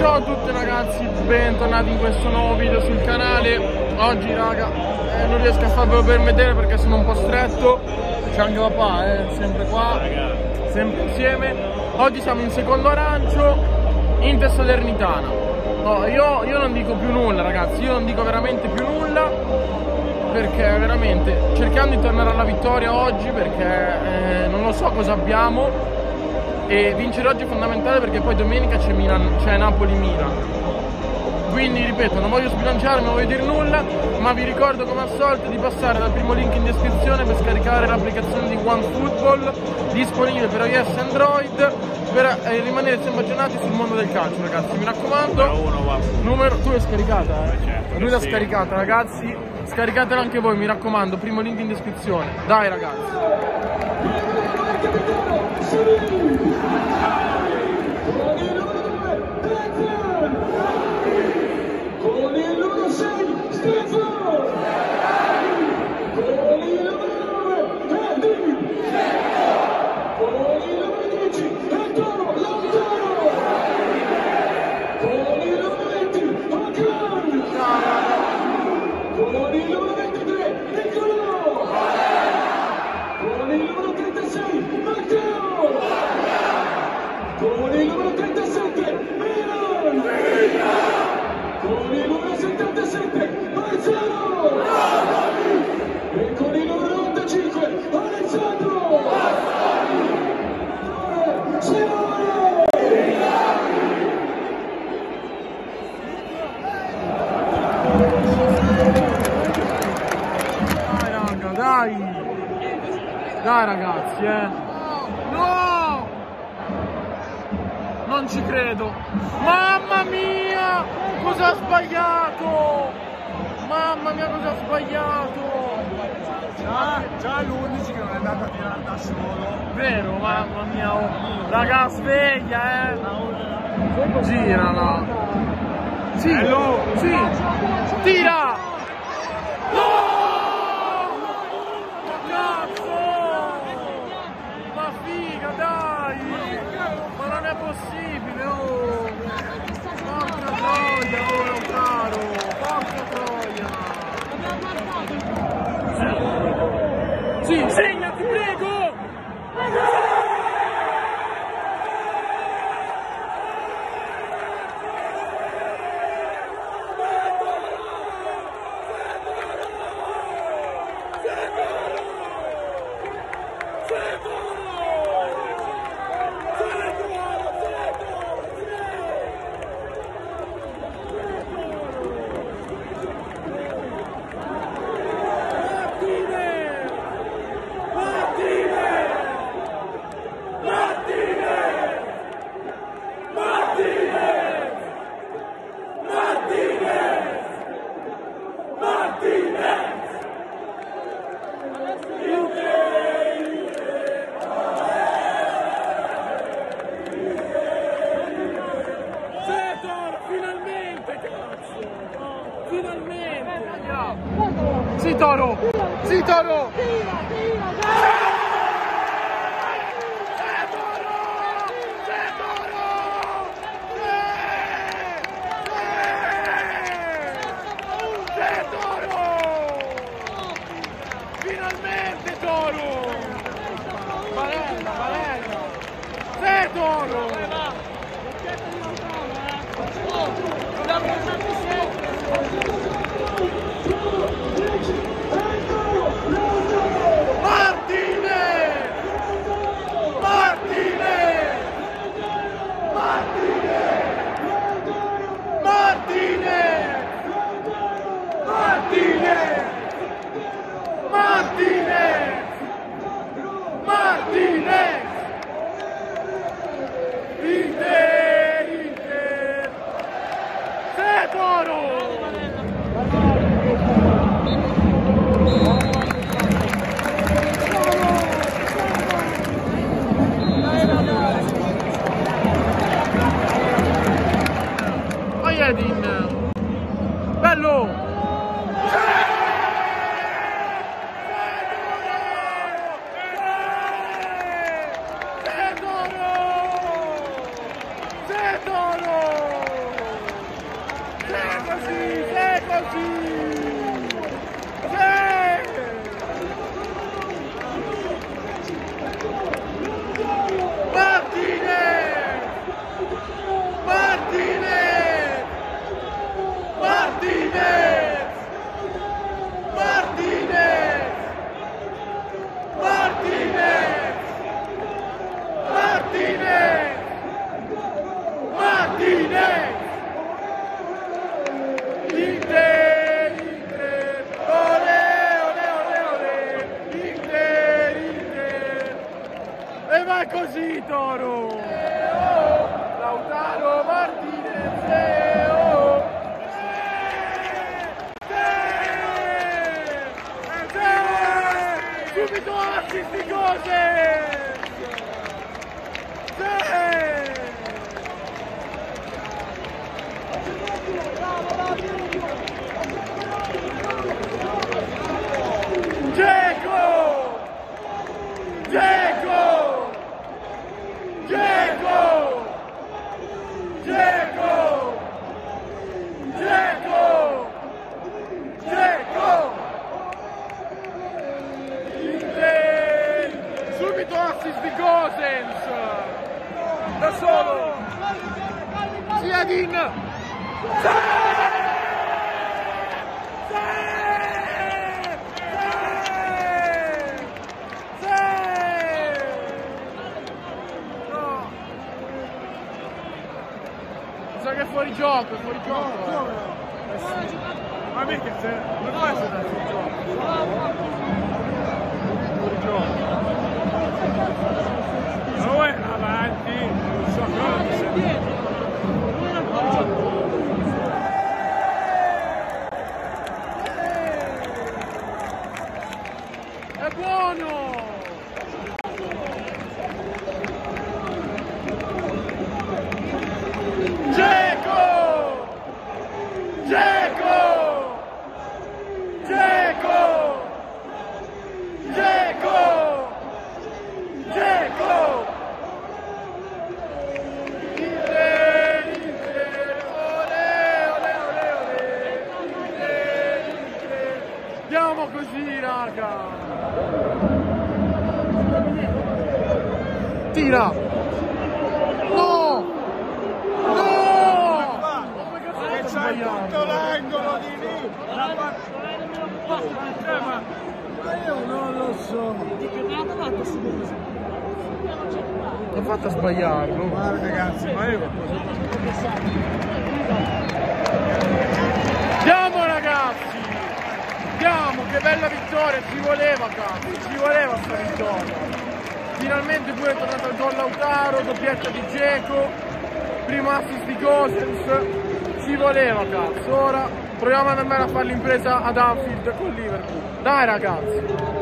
Ciao a tutti ragazzi, bentornati in questo nuovo video sul canale. Oggi raga, non riesco a farvelo permettere perché sono un po' stretto. C'è anche papà, sempre qua, sempre insieme. Oggi siamo in secondo arancio, in Salernitana. No, io non dico più nulla ragazzi, io non dico veramente più nulla, perché veramente cercando di tornare alla vittoria oggi, perché non lo so cosa abbiamo. E vincere oggi è fondamentale perché poi domenica c'è Napoli-Milan. Quindi ripeto, non voglio sbilanciare, non voglio dire nulla, ma vi ricordo come al solito di passare dal primo link in descrizione per scaricare l'applicazione di OneFootball, disponibile per iOS e Android, per rimanere sempre aggiornati sul mondo del calcio ragazzi. Mi raccomando, tu l'hai scaricata? Certo, lui l'ha scaricata ragazzi, scaricatela anche voi, mi raccomando, primo link in descrizione. Dai ragazzi. Con il numero 37, Milan! Con il numero 77, Marzano! E con il numero 85, Alessandro! Simone! Dai raga, dai! Dai ragazzi, No! Non ci credo! Mamma mia! Cosa ha sbagliato? Mamma mia, cosa ha sbagliato? Già l'11 che non è andato a tirare da solo. Vero, mamma mia! Oh. Raga, sveglia, Girala! Sì! Sì! Tira! No! Ma figa, dai! Ma non è possibile, oh! Porca troia, oh, caro! Porca troia! Sì, segna, ti prego! Sì Toro! Sì Toro! Finalmente Toro! Barella! Sì Toro! Bello! Toro! così! Sì! Martinez! Martinez! Martinez! Martinez! Martinez! Martinez! Martinez! Inter, Inter, ole, ole, ole, ole, Inter, Inter, e vai così Toro, Lautaro Martinez, subito assist di Gosens, Dzeko! Dzeko! Dzeko! Dzeko! Dzeko! Dzeko! Subito assist di Gosens! Da solo! Ziadin! Sa che è fuori gioco, è fuori gioco. Ma mica se non può essere da fuori gioco. Fuori gioco. Non è avanti, non so cosa. È buono! Dzeko! Dzeko! Dzeko! Dzeko! Dzeko! Inter, Inter, ole, ole, ole, ole, Inter, Inter. Andiamo così, raga! Tira! No! C'hai tutto l'angolo di lì! Ma io non lo so! L'ho fatta sbagliare, no? Guarda ragazzi, ma io Andiamo ragazzi! Andiamo, che bella vittoria! Ci voleva cazzo! Ci voleva sta vittoria! Finalmente pure è tornato al gol Lautaro, doppietta di Dzeko, primo assist di Gosens. Ci voleva cazzo, ora proviamo ad andare a fare l'impresa ad Anfield con Liverpool. Dai ragazzi!